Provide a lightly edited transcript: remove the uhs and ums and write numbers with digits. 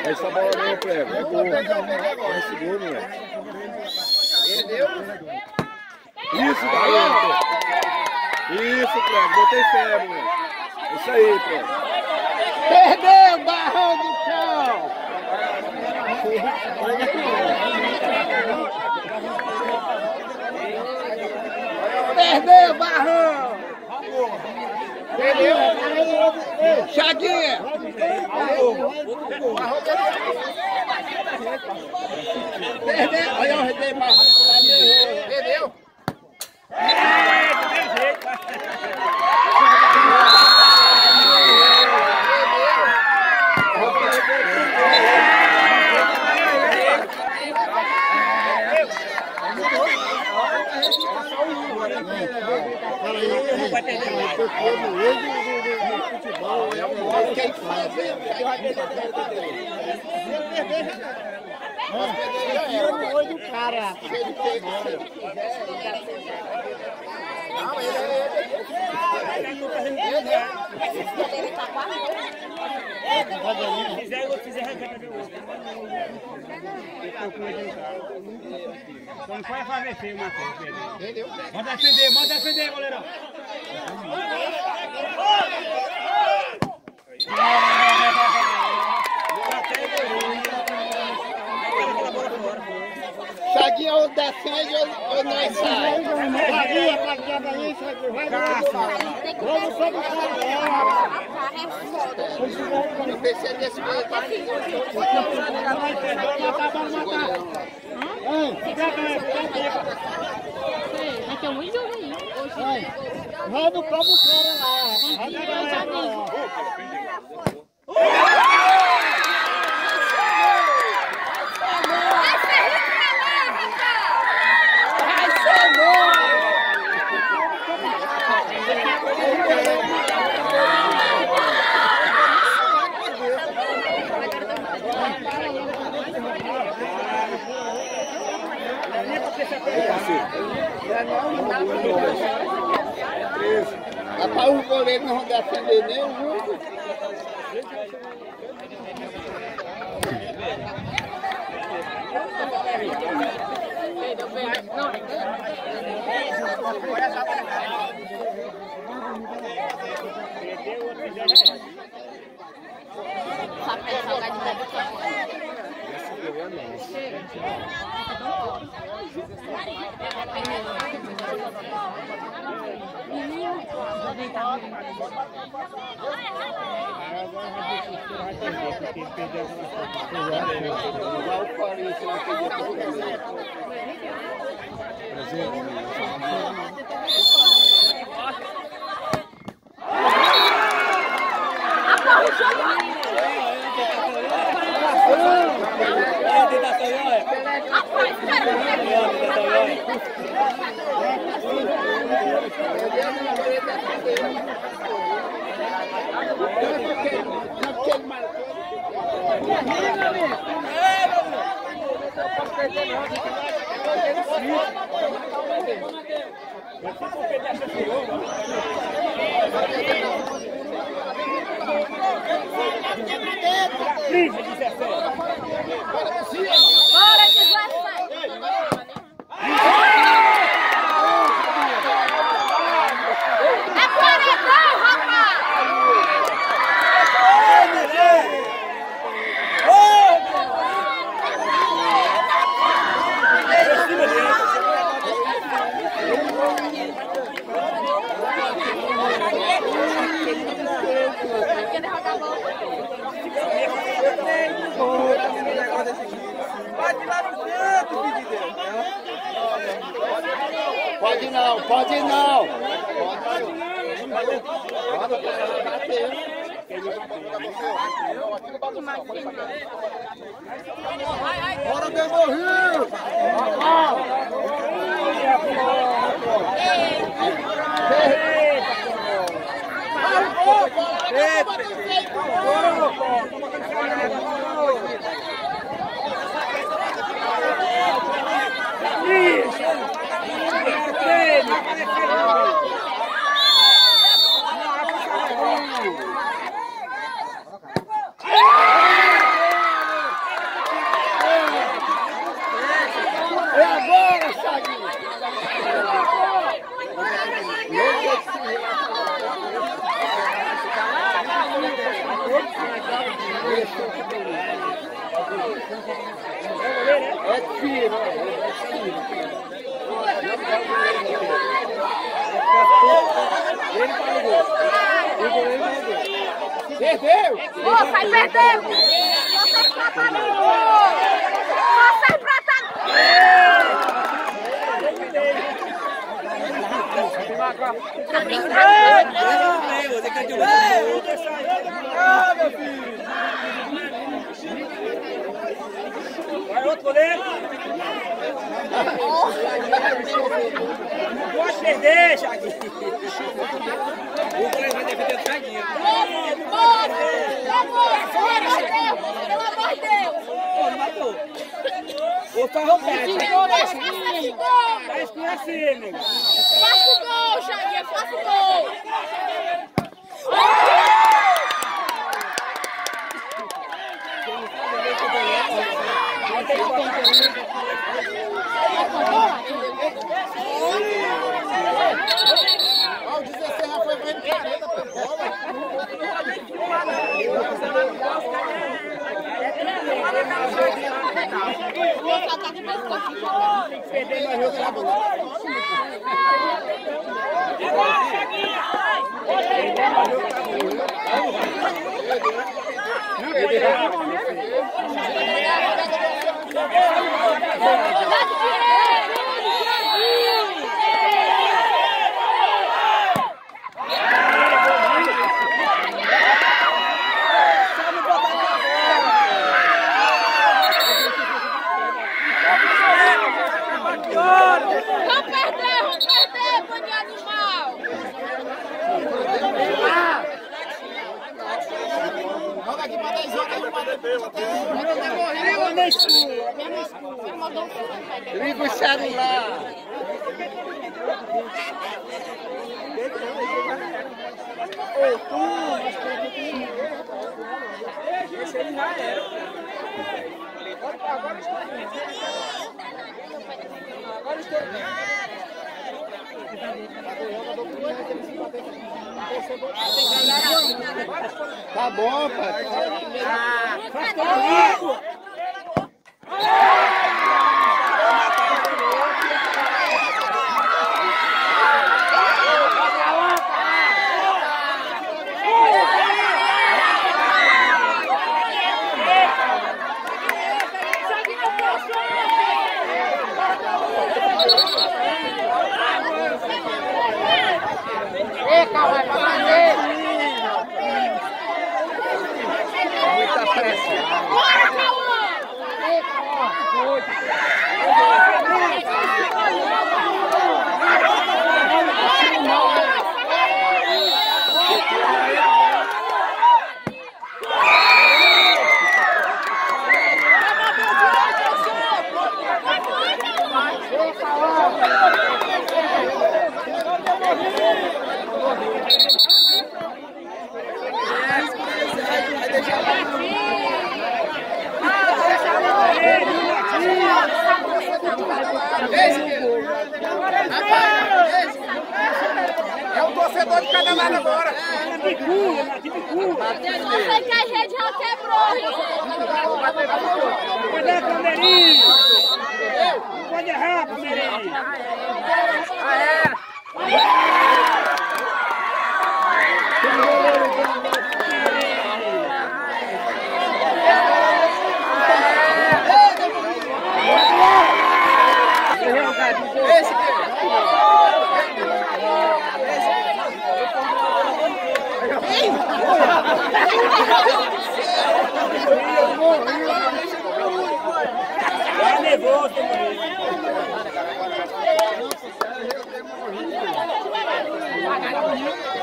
Essa bola não, prego. É gol. É seguro, moleque. Perdeu? Isso, garoto. Isso, prego. Botei fé, moleque. Isso aí, prego. Perdeu, Barrão do Cão! Perdeu, Barrão! Perdeu! Chaguinha! Perdeu! Olha o rei Barrão! Perdeu! Quem faz do cara. Não, ele tá quase. Fizer arrancada de outro. Então não pode fazer feio, Matheus. Entendeu? Manda defender, goleirão. Chaguinha ou defende ou nós sai. Chaguinha, daí, vai vamos sobre o cara. Eu pensei nesse meio pra frente. Mas tem muito jogo aí. Vai no próprio cara lá. Rapaz, o goleiro não vai defender nem o jogo. Pode não, pode não. Bora, Demorrio! Perdeu! Sai perdendo! Vocês trataram! Vocês Vai outro goleiro. Não pode perder, Chaguinho. O goleiro vai defender o Chaguinho. Pelo amor de Deus! O carro pega. Tá esclarecendo. Faça o gol, Chaguinha, faça o gol! Ó, o 16 já foi vendo careta pra bola. Vamos perder, bando de animal! Joga aqui pra 10 horas, aí pra liga o celular. Esse aí já era. Agora estou. Tá bom, pai. Eca, vai pra fazer! Muita pressão. Bora, Cauã! É o torcedor de cada lado agora. Eu sei que a rede já quebrou. Cadê a Palmeirinha? Pode errar, Palmeirinha. Tá nervoso, Palmeirinha.